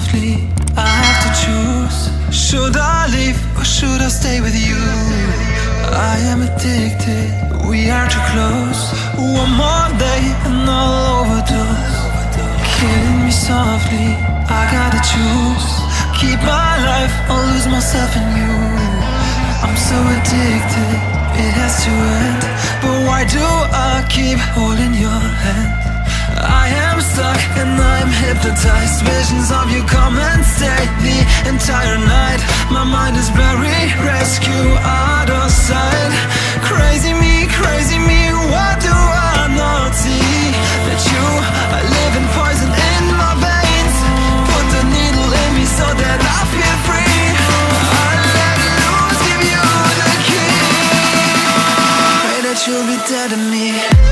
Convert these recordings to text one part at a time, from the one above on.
softly. I have to choose. Should I leave or should I stay with you? I am addicted, we are too close. One more day and I'll overdose. Killing me softly, I gotta choose. Keep my life or lose myself in you. I'm so addicted, it has to end. But why do I keep holding your hand? I am stuck and I'm hypnotized. Visions of you come and stay the entire night. My mind is buried, rescue out of sight. Crazy me, what do I not see? That you are living poison in my veins. Put the needle in me so that I feel free. I let loose, give you the key. Pray that you'll be dead to me.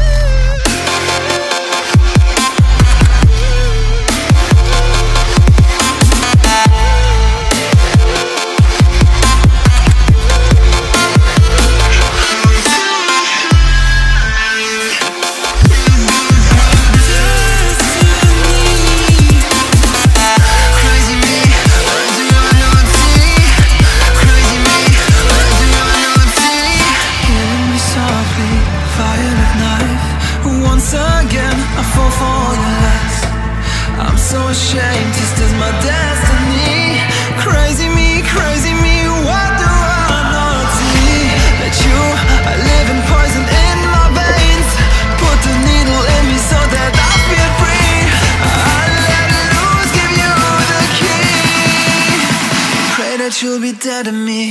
Ashamed, this is my destiny. Crazy me, what do I not see? That you are living poison in my veins. Put the needle in me so that I feel free. I let loose, give you the key. Pray that you'll be dead to me.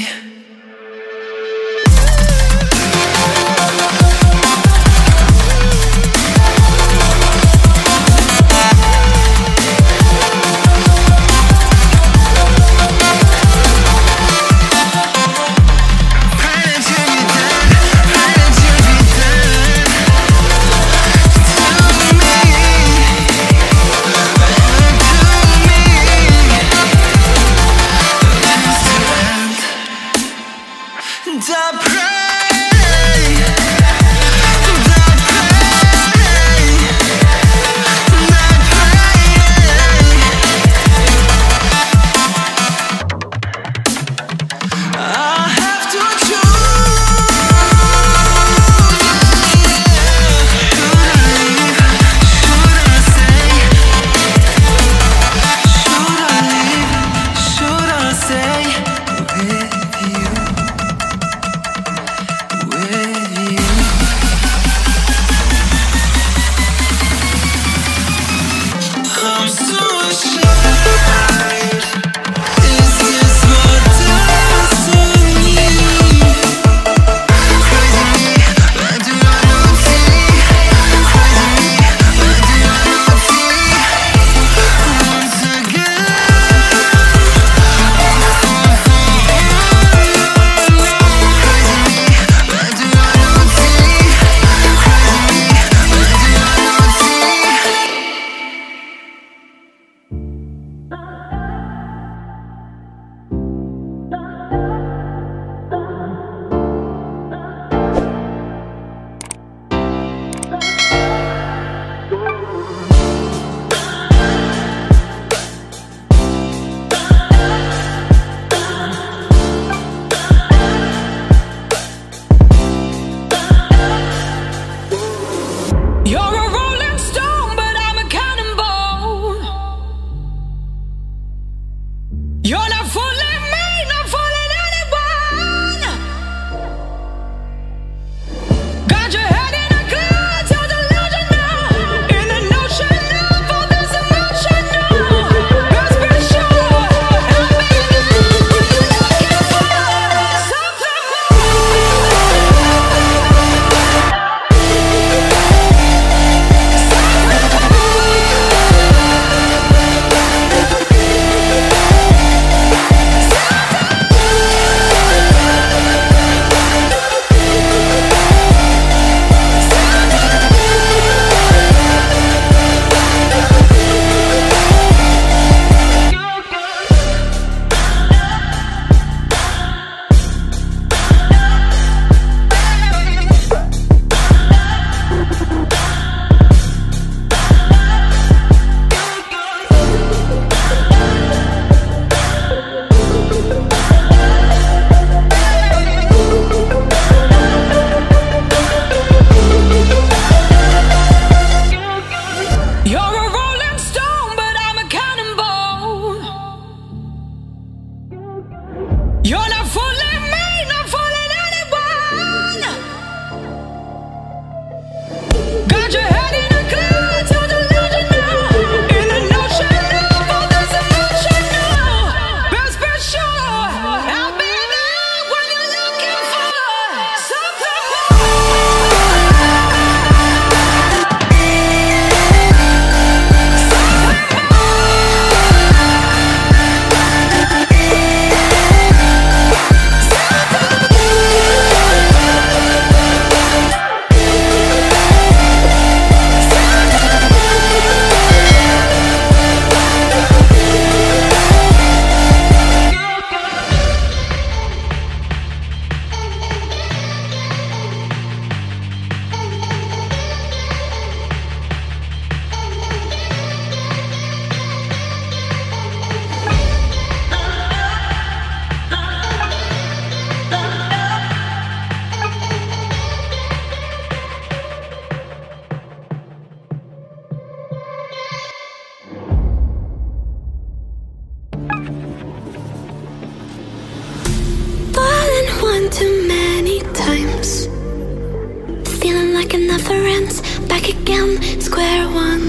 too many times, feeling like it never ends. Back again, square one.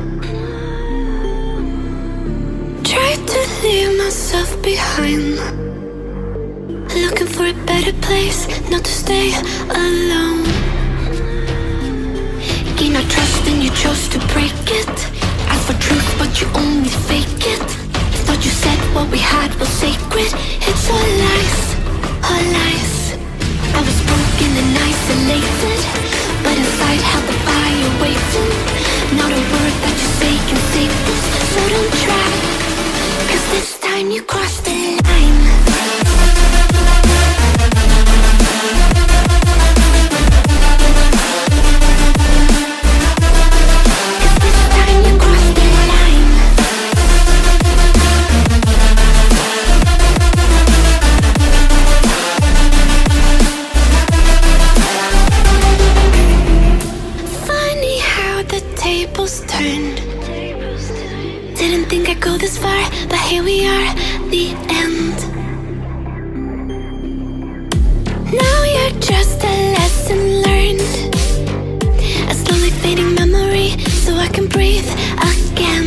Tried to leave myself behind, looking for a better place, not to stay alone. Gain our trust and you chose to break it. Ask for truth but you only fake it. Thought you said what we had was sacred. It's all lies, all lies. I was broken and isolated, but inside held the fire waiting. Not a word that you say can save this, so don't try, 'cause this time you crossed the line. Didn't think I'd go this far, but here we are, the end. Now you're just a lesson learned, a slowly fading memory, so I can breathe again.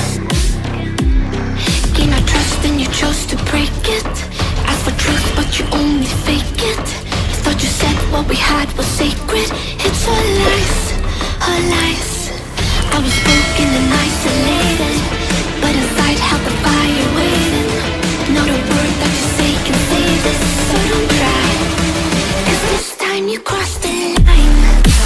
Gain our trust and you chose to break it. Ask for truth but you only fake it. Thought you said what we had was sacred. It's all lies, all lies. I was broken and isolated, but inside held the fire waiting. Not a word that you say can save this, so don't try, 'cause this time you crossed the line.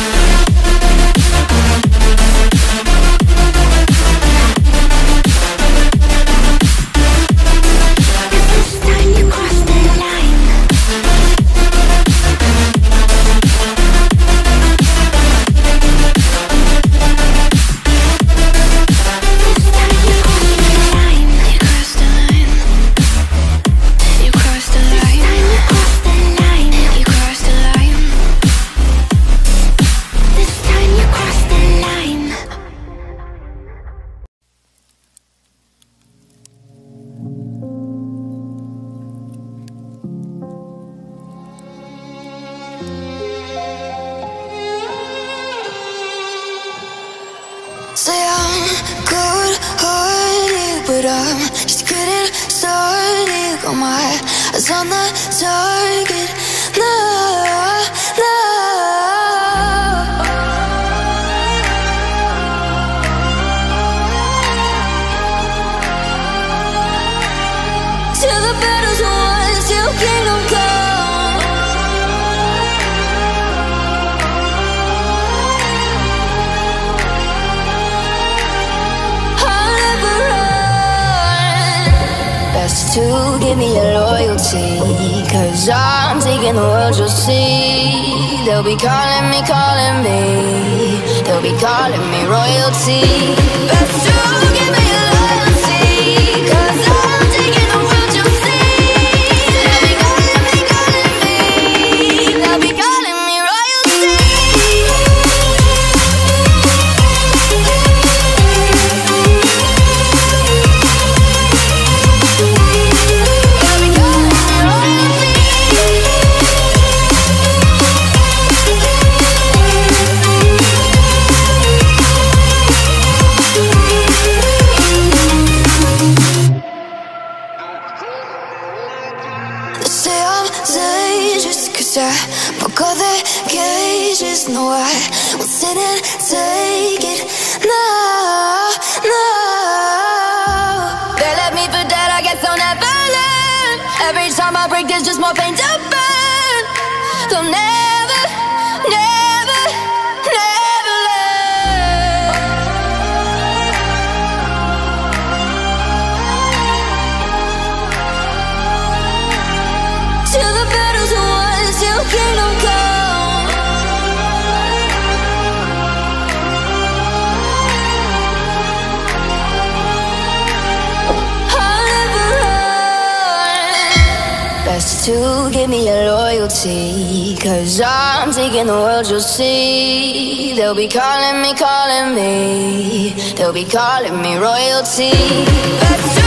Say I'm good-hearted, but I'm just getting started. Got my eyes on the target. No, no. Till the battle's won, till kingdom come. To give me your loyalty, 'cause I'm taking the world, you'll see. They'll be calling me, they'll be calling me royalty. Best to give me your loyalty, 'cause I'm taking the world, you'll see. They'll be calling me, they'll be calling me royalty. Broke all the cages, no, I won't sit and take it. No, no. They left me for dead, I guess I'll never learn. Every time I break, there's just more pain to burn. They'll never, never, never learn. Till the battle's won, till kingdom come. I'll never run. Best to give me your loyalty, 'cause I'm taking the world, you'll see. They'll be calling me, they'll be calling me royalty. Best